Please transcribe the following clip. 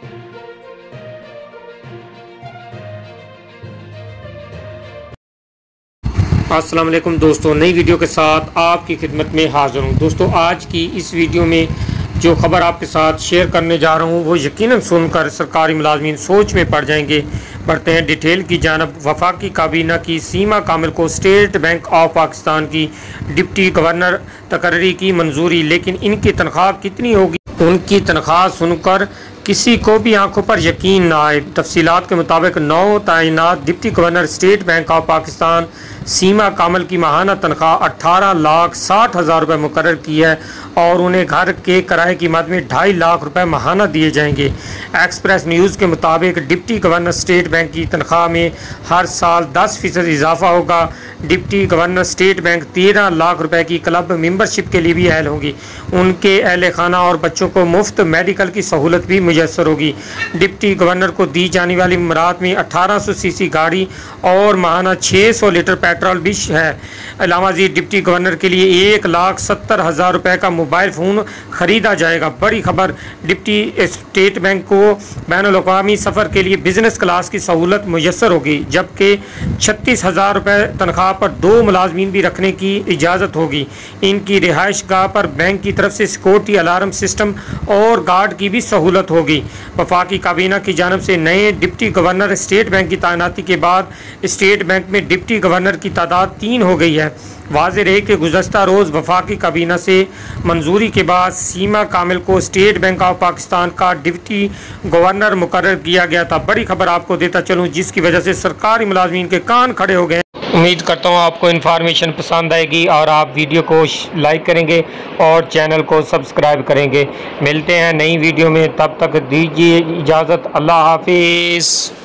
अस्सलाम वालेकुम दोस्तों, नई वीडियो के साथ आपकी खिदमत में हाज़िर हूँ। दोस्तों, आज की इस वीडियो में जो ख़बर आपके साथ शेयर करने जा रहा हूँ वो यकीनन सुनकर सरकारी मुलाजमीन सोच में पड़ जाएंगे। बढ़ते हैं डिटेल की जानब। वफाकी काबीना की सीमा कामिल को स्टेट बैंक ऑफ पाकिस्तान की डिप्टी गवर्नर तकर्री की मंजूरी, लेकिन इनकी तनख्वाह कितनी होगी? उनकी तनख्वाह सुनकर किसी को भी आंखों पर यकीन ना आए। तफसीलात के मुताबिक 9 तैनात deputy governor state bank of Pakistan Sima Kamil की माहाना तनख्वाह 18,60,000 रुपये मुकर्रर की है और उन्हें घर के किराए की मद में 2.5 लाख रुपये माहाना दिए जाएंगे। एक्सप्रेस न्यूज़ के मुताबिक डिप्टी गवर्नर स्टेट बैंक की तनख्वाह में हर साल 10% इजाफा होगा। Deputy governor state bank 13 lakh रुपए की क्लब मेंबरशिप के लिए भी अहल होंगी। उनके अहल खाना और बच्चों को मुफ्त मेडिकल की सहूलत भी मुयसर होगी। डिप्टी गवर्नर को दी जाने वाली मुराद में 1800 सीसी गाड़ी और माहाना 600 लीटर पेट्रोल भी है। अलावा डिप्टी गवर्नर के लिए 1,70,000 रुपये का मोबाइल फ़ोन ख़रीदा जाएगा। बड़ी खबर, डिप्टी स्टेट बैंक को बैनुल-अक़वामी सफ़र के लिए बिजनेस क्लास की सहूलत मुयसर होगी, जबकि 36,000 रुपये तनख्वाह पर 2 मुलाजमीन भी रखने की इजाज़त होगी। इनकी रिहाइश गाह पर बैंक की तरफ से सिक्योरिटी अलार्म सिस्टम और गार्ड की भी सहूलत होगी। वफाकी काबीना की जानब से नए डिप्टी गवर्नर स्टेट बैंक की तैनाती के बाद स्टेट बैंक में डिप्टी गवर्नर की तादाद 3 हो गई है। वाज़ेह रहे कि गुज़श्ता रोज़ वफाकी काबीना से मंजूरी के बाद सीमा कामिल को स्टेट बैंक ऑफ पाकिस्तान का डिप्टी गवर्नर मुकर्रर किया गया था। बड़ी खबर आपको देता चलूँ, जिसकी वजह से सरकारी मुलाजमीन के कान खड़े हो गए। उम्मीद करता हूँ आपको इन्फॉर्मेशन पसंद आएगी और आप वीडियो को लाइक करेंगे और चैनल को सब्सक्राइब करेंगे। मिलते हैं नई वीडियो में, तब तक दीजिए इजाज़त। अल्लाह हाफिज़।